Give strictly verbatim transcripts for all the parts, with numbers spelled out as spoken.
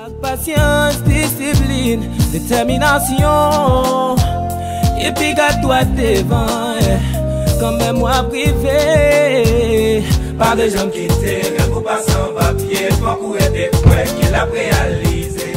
Patience, discipline, détermination. Et puis garde-toi devant, quand même moi privé. Pas de gens qui t'aiment, rien pour passer en papier, pour courir des fouets qu'il a réalisé.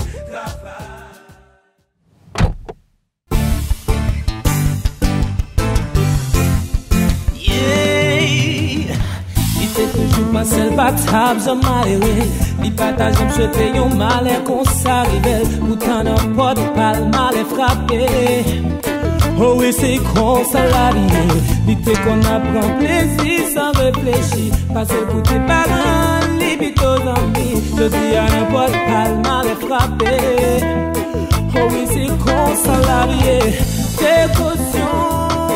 Yeah, il était toujours pas seul, pas table, j'en malheureux. Li partage, j'aime souhaiter yon malheur qu'on s'arrive. Pourtant n'importe pas le mal est frappé. Oh oui, c'est comme ça la vie. L'idée qu'on apprend plaisir sans réfléchir. Parce que pour tes parents, limite aux amis. Je dis à n'importe pas le mal est frappé. Oh oui, c'est comme ça la vie. Tes cautions,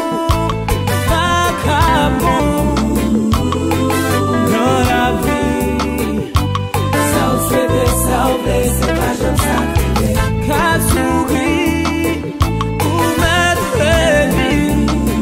vagabond. Dans la vie, ça ou souhaiter, ça ou blesser, c'est pas j'aime sacrifier. Qu'à sourire, pour mettre vie,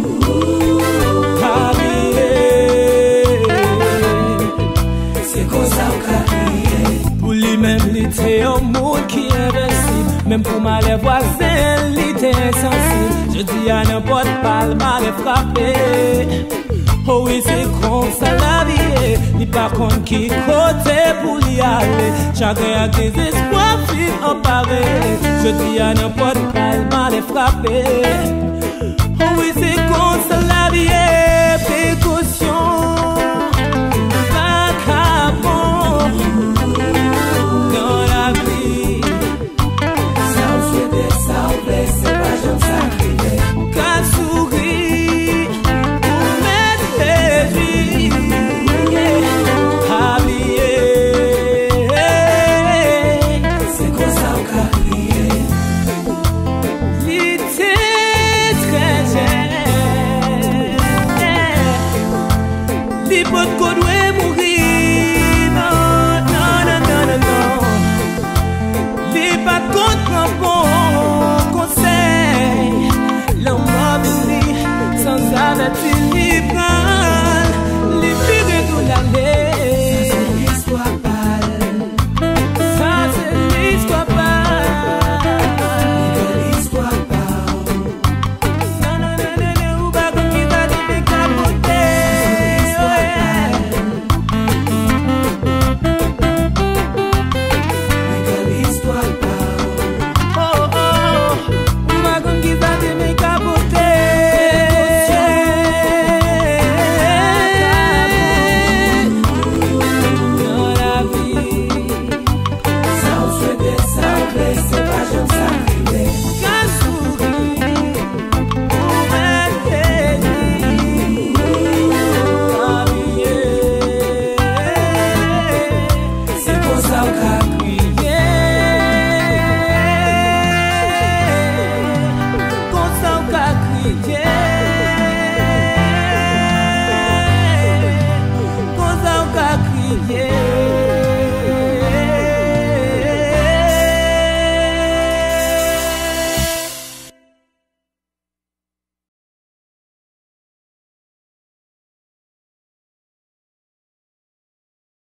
c'est comme ça ou crier. Pour lui-même, l'idée au monde qui est invincible. Même pour ma les voisins, l'idée insensible. Je dis à n'importe pas le mal est frappé. Oh oui, c'est comme ça la vie. Ni par contre qui côté pour y aller. Chacun a des espoirs, fit emparé. Je dis à n'importe quel mal est frappé. Oh oui, c'est comme ça la vie.